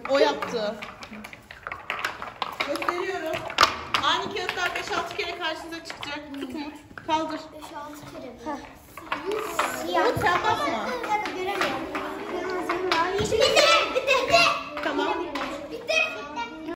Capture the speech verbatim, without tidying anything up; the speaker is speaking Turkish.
O yaptı. Gösteriyorum. Aynı kağıtlar beş altı kere karşınıza çıkacak. Tut Umut. Kaldır. beş altı kere. Umut sen bakma. Göremiyorum. Kırmızı var. Yeşil.